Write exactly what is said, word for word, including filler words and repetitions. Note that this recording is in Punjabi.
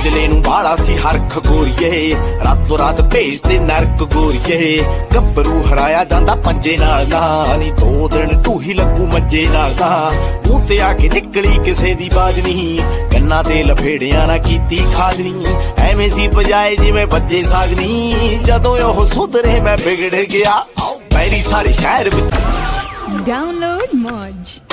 ਔਜਲੇ ਨੂੰ ਬਾਲਾ ਸੀ ਹਰਖ ਗੋਰੀਏ, ਰਾਤੋਂ ਰਾਤ ਭੇਜਦੇ ਨਰਕ ਗੋਰੀਏ। ਗੱਭਰੂ ਹਰਾਇਆ ਜਾਂਦਾ ਪੰਜੇ ਨਾਲ ਨਾ, ਨੀ ਦੋ ਦਿਨ ਢੂਹੀ ਲੱਗੂ ਮੰਜੇ ਨਾਲ ਦਾ। ਮੂੰਹ ਤੇ ਆ ਕੇ ਨਿਕਲੀ ਕਿਸੇ ਦੀ ਬਾਜ ਨਹੀਂ, ਕੰਨਾਂ ਤੇ ਲਫੇੜਿਆਂ ਨਾ ਕੀਤੀ ਖਾਜਨੀ। ਐਵੇਂ ਸੀ ਪਜਾਏ ਜਿਵੇਂ ਬੱਜੇ ਸਾਗਨੀ, ਜਦੋਂ ਉਹ ਸੁਧਰੇ ਮੈਂ ਵਿਗੜ ਗਿਆ। ਪੈਰੀ ਸਾਰੇ ਸ਼ਹਿਰ ਵਿੱਚ ਡਾਊਨਲੋਡ ਮੌਜ।